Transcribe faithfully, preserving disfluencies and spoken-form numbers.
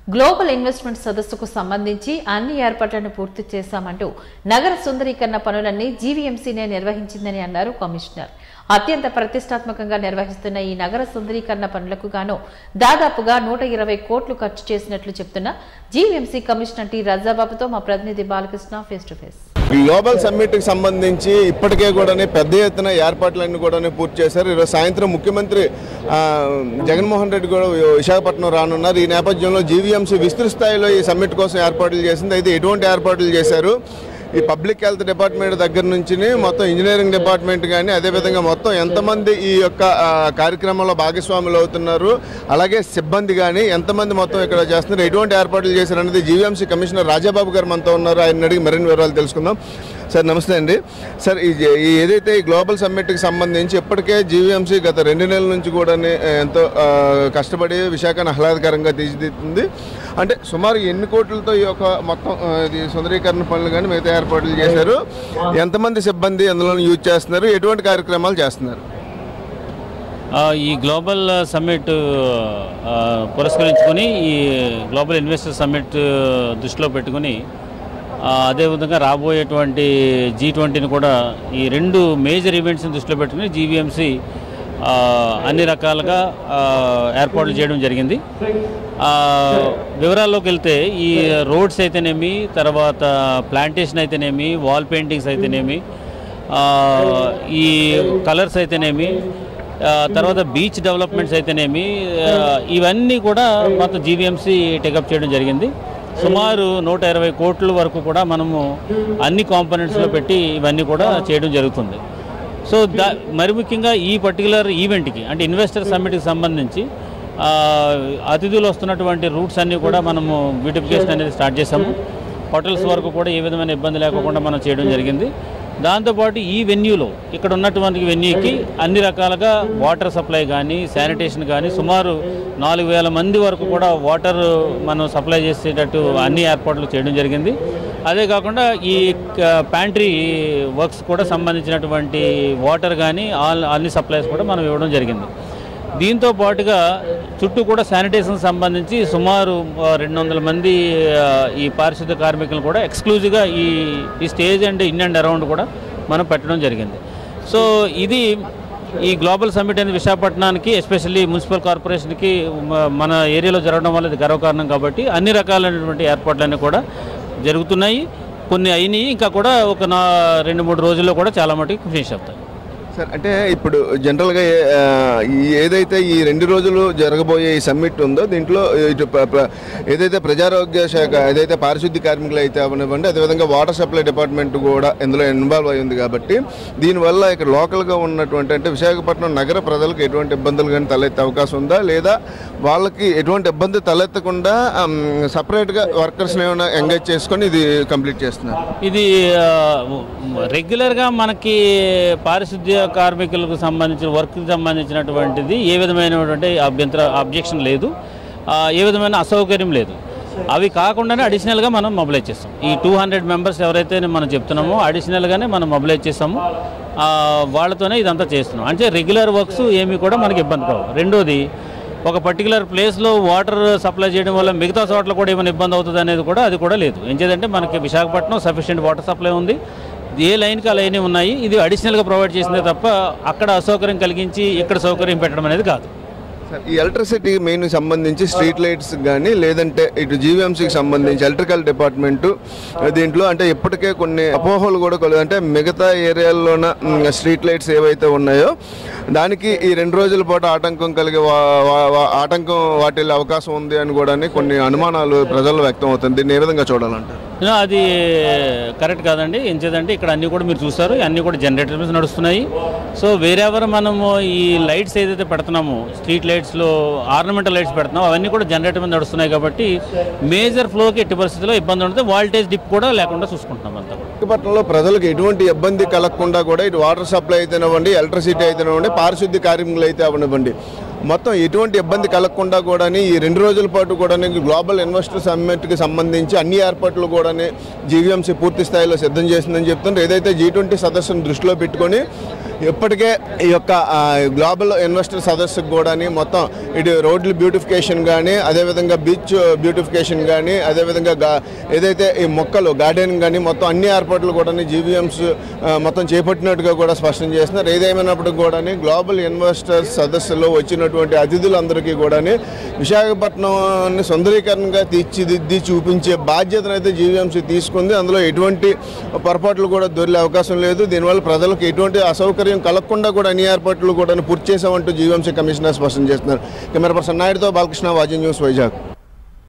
Global investment సదస్సుకు సంబంధించి అన్ని ఏర్పాట్లను పూర్తి చేశామంటూ నగర సుందరీకరణ పనులన్నీ జీవీఎంసీనే నిర్వహించిందని అన్నారు కమిషనర్. అత్యంత ప్రతిష్టాత్మకంగా నిర్వహిస్తున్న ఈ నగర సుందరీకరణ పనులకు గాను దాదాపుగా నూట ఇరవై కోట్లు ఖర్చు చేసినట్లు చెప్తున్న జీవీఎంసీ కమిషనర్ టి రాజాబాబుతో మా ప్రతినిధి Balakrishna face to face. Global summit కి సంబంధించి ఇప్పటికే కూడా పెద్ద ఎత్తున ఏర్పాట్లన్నీ కూడా పూర్తి చేశారు. ఈరోజు సాయంత్రం ముఖ్యమంత్రి జగన్మోహన్ రెడ్డి కూడా విశాఖపట్నం రానున్నారు. ఈ నేపథ్యంలో జీవీఎంసీ విస్తృత స్థాయిలో ఈ సమ్మిట్ కోసం ఏర్పాట్లు చేసింది. అయితే ఎటువంటి ఏర్పాట్లు చేశారు, ఈ పబ్లిక్ హెల్త్ డిపార్ట్మెంట్ దగ్గర నుంచి మొత్తం ఇంజనీరింగ్ డిపార్ట్మెంట్ కానీ అదేవిధంగా మొత్తం ఎంతమంది ఈ యొక్క కార్యక్రమంలో భాగస్వాములు అవుతున్నారు, అలాగే సిబ్బంది కానీ ఎంతమంది మొత్తం ఇక్కడ చేస్తున్నారు, ఎటువంటి ఏర్పాట్లు చేశారనేది జీవీఎంసీ కమిషనర్ రాజాబాబు గారు మనతో ఉన్నారు. ఆయన అడిగి మరిన్ని వివరాలు తెలుసుకుందాం. సార్ నమస్తే అండి. సార్ ఈ ఏదైతే ఈ గ్లోబల్ సమ్మిట్కి సంబంధించి ఇప్పటికే జీవీఎంసీ గత రెండు నెలల నుంచి కూడా ఎంతో కష్టపడి విశాఖను ఆహ్లాదకరంగా తీర్చిదిద్దుతుంది. అంటే సుమారు ఎన్ని కోట్లతో ఈ యొక్క మొత్తం ఇది సుందరీకరణ పనులు కానీ మిగతా ఏర్పాట్లు చేశారు, ఎంతమంది సిబ్బంది అందులో యూజ్ చేస్తున్నారు, ఎటువంటి కార్యక్రమాలు చేస్తున్నారు? ఈ గ్లోబల్ సమ్మిట్ పురస్కరించుకొని ఈ గ్లోబల్ ఇన్వెస్టర్ సమ్మిట్ దృష్టిలో పెట్టుకుని అదేవిధంగా రాబోయేటువంటి జీ ట్వంటీని కూడా ఈ రెండు మేజర్ ఈవెంట్స్ని దృష్టిలో పెట్టుకుని జీవీఎంసీ అన్ని రకాలుగా ఏర్పాట్లు చేయడం జరిగింది. వివరాల్లోకి వెళ్తే ఈ రోడ్స్ అయితేనేమి, తర్వాత ప్లాంటేషన్ అయితేనేమి, వాల్ పెయింటింగ్స్ అయితేనేమి, ఈ కలర్స్ అయితేనేమి, తర్వాత బీచ్ డెవలప్మెంట్స్ అయితేనేమి, ఇవన్నీ కూడా మొత్తం జీవీఎంసీ టేకప్ చేయడం జరిగింది. సుమారు నూట ఇరవై కోట్ల వరకు కూడా మనము అన్ని కాంపోనెంట్స్లో పెట్టి ఇవన్నీ కూడా చేయడం జరుగుతుంది. సో దా మరి ముఖ్యంగా ఈ పర్టికులర్ ఈవెంట్కి అంటే ఇన్వెస్టర్ సమ్మిట్కి సంబంధించి అతిథులు వస్తున్నటువంటి రూట్స్ అన్నీ కూడా మనము బ్యూటిఫికేషన్ అనేది స్టార్ట్ చేసాము. హోటల్స్ వరకు కూడా ఏ విధమైన ఇబ్బంది లేకుండా మనం చేయడం జరిగింది. దాంతోపాటు ఈ వెన్యూలో ఇక్కడ ఉన్నటువంటి వెన్యూకి అన్ని రకాలుగా వాటర్ సప్లై కానీ శానిటేషన్ కానీ సుమారు నాలుగు వేల మంది వరకు కూడా వాటర్ మనం సప్లై చేసేటట్టు అన్ని ఏర్పాట్లు చేయడం జరిగింది. అదే కాకుండా ఈ ప్యాంట్రీ వర్క్స్ కూడా సంబంధించినటువంటి వాటర్ కానీ ఆల్ అన్ని సప్లైస్ కూడా మనం ఇవ్వడం జరిగింది. దీంతో పాటుగా చుట్టూ కూడా శానిటేషన్ సంబంధించి సుమారు రెండు వందల మంది ఈ పారిశుద్ధ కార్మికులు కూడా ఎక్స్క్లూజివ్గా ఈ ఈ stage and in and around కూడా మనం పెట్టడం జరిగింది. సో ఇది ఈ గ్లోబల్ సమ్మిట్ అనేది విశాఖపట్నానికి ఎస్పెషల్లీ మున్సిపల్ కార్పొరేషన్కి మన ఏరియాలో జరగడం వల్ల ఇది గర్వకారణం కాబట్టి అన్ని రకాలైనటువంటి ఏర్పాట్లన్నీ కూడా జరుగుతున్నాయి. కొన్ని అయినాయి, ఇంకా కూడా ఒక నా రెండు మూడు రోజుల్లో కూడా చాలా మటుకు ఫినిష్ అవుతాయి. సార్ అంటే ఇప్పుడు జనరల్గా ఏదైతే ఈ రెండు రోజులు జరగబోయే ఈ సమ్మిట్ ఉందో దీంట్లో ఇటు ఏదైతే ప్రజారోగ్య శాఖ ఏదైతే పారిశుద్ధ్య కార్మికులు అయితే అవనివ్వండి, అదేవిధంగా వాటర్ సప్లై డిపార్ట్మెంట్ కూడా ఇందులో ఇన్వాల్వ్ అయి ఉంది కాబట్టి దీనివల్ల ఇక్కడ లోకల్గా ఉన్నటువంటి అంటే విశాఖపట్నం నగర ప్రజలకు ఎటువంటి ఇబ్బందులు కానీ తలెత్తే అవకాశం ఉందా, లేదా వాళ్ళకి ఎటువంటి ఇబ్బంది తలెత్తకుండా సపరేట్గా వర్కర్స్ని ఏమైనా ఎంగేజ్ చేసుకొని ఇది కంప్లీట్ చేస్తున్నారు? ఇది రెగ్యులర్గా మనకి పారిశుద్ధ్య కార్మికులకు సంబంధించిన వర్క్కి సంబంధించినటువంటిది ఏ విధమైనటువంటి అభ్యంతర అబ్జెక్షన్ లేదు, ఏ విధమైన అసౌకర్యం లేదు. అవి కాకుండానే అడిషనల్గా మనం మొబిలైజ్ చేస్తాం. ఈ టూ హండ్రెడ్ మెంబర్స్ ఎవరైతే మనం చెప్తున్నామో అడిషనల్గానే మనం మొబిలైజ్ చేస్తాము. వాళ్ళతోనే ఇదంతా చేస్తున్నాం. అంటే రెగ్యులర్ వర్క్స్ ఏమీ కూడా మనకి ఇబ్బంది కావు. రెండోది, ఒక పర్టికులర్ ప్లేస్లో వాటర్ సప్లై చేయడం వల్ల మిగతా చోట్ల కూడా ఏమైనా ఇబ్బంది అవుతుంది అనేది కూడా అది కూడా లేదు. ఏంటంటే మనకి విశాఖపట్నం సఫిషియెంట్ వాటర్ సప్లై ఉంది, ఏ లైన్కి ఆ లైన్ ఉన్నాయి. ఇది అడిషనల్గా ప్రొవైడ్ చేసిందే తప్ప అక్కడ అసౌకర్యం కలిగించి ఇక్కడ సౌకర్యం పెట్టడం అనేది కాదు. సార్ ఈ ఎలక్ట్రిసిటీ మెయిన్ సంబంధించి స్ట్రీట్ లైట్స్ కానీ లేదంటే ఇటు జీవీఎంసీకి సంబంధించి ఎలక్ట్రికల్ డిపార్ట్మెంటు దీంట్లో అంటే ఇప్పటికే కొన్ని అపోహలు కూడా కొలు అంటే మిగతా ఏరియాల్లోన స్ట్రీట్ లైట్స్ ఏవైతే ఉన్నాయో దానికి ఈ రెండు రోజుల పాటు ఆటంకం కలిగే ఆటంకం వాటిల్లే అవకాశం ఉంది అని కూడా కొన్ని అనుమానాలు ప్రజల్లో వ్యక్తం అవుతుంది. దీన్ని ఏ విధంగా చూడాలంటారు? అది కరెక్ట్ కాదండి. ఏం చేద్దంటే ఇక్కడ అన్నీ కూడా మీరు చూస్తారు, అన్నీ కూడా జనరేటర్స్ నడుస్తున్నాయి. సో వేరెవర్ మనము ఈ లైట్స్ ఏదైతే పెడుతున్నామో స్ట్రీట్ లైట్స్లో ఆర్నమెంటల్ లైట్స్ పెడుతున్నామో అవన్నీ కూడా జనరేటర్ మీద నడుస్తున్నాయి కాబట్టి మేజర్ ఫ్లోకి ఎట్టి పరిస్థితుల్లో ఇబ్బంది ఉంటుంది. వాల్టేజ్ డిప్ కూడా లేకుండా చూసుకుంటున్నాం అంతా. విశాఖపట్నంలో ప్రజలకు ఎటువంటి ఇబ్బంది కలగకుండా కూడా ఇటు వాటర్ సప్లై అయితేనివ్వండి, ఎలక్ట్రిసిటీ అయితేనివ్వండి, పారిశుద్ధ్య కార్మికులు అయితే అవనివ్వండి, మొత్తం ఎటువంటి ఇబ్బంది కలగకుండా కూడా ఈ రెండు రోజుల పాటు కూడా గ్లోబల్ ఇన్వెస్టర్ సమ్మిట్కి సంబంధించి అన్ని ఏర్పాట్లు కూడా జీవీఎంసీ పూర్తి స్థాయిలో సిద్ధం చేసిందని చెప్తున్నారు. ఏదైతే జీ ట్వంటీ సదస్సును దృష్టిలో పెట్టుకొని ఇప్పటికే ఈ యొక్క గ్లోబల్ ఇన్వెస్టర్ సదస్సుకు కూడా మొత్తం ఇటు రోడ్ల బ్యూటిఫికేషన్ కానీ, అదేవిధంగా బీచ్ బ్యూటిఫికేషన్ కానీ, అదేవిధంగా గా ఏదైతే ఈ మొక్కలు గార్డెనింగ్ కానీ మొత్తం అన్ని ఏర్పాట్లు కూడా జీవీఎంసీ మొత్తం చేపట్టినట్టుగా కూడా స్పష్టం చేస్తున్నారు. ఏదేమైనప్పటికీ కూడా గ్లోబల్ ఇన్వెస్టర్స్ సదస్సులో వచ్చినటువంటి అతిథులందరికీ కూడా విశాఖపట్నాన్ని సుందరీకరణగా తీర్చిదిద్ది చూపించే బాధ్యతను అయితే జీవీఎంసీ తీసుకుంది. అందులో ఎటువంటి పొరపాట్లు కూడా దొరికే అవకాశం లేదు. దీనివల్ల ప్రజలకు ఎటువంటి అసౌకర్యం కలగకుండా కూడా అన్ని ఏర్పాట్లు కూడా పూర్తి చేశామంటూ జీవీఎంసీ కమిషనర్ స్పష్టం చేస్తున్నారు. కెమెరా పర్సన్ నాయుడుతో బాలకృష్ణ, వాజీ న్యూస్, వైజాగ్.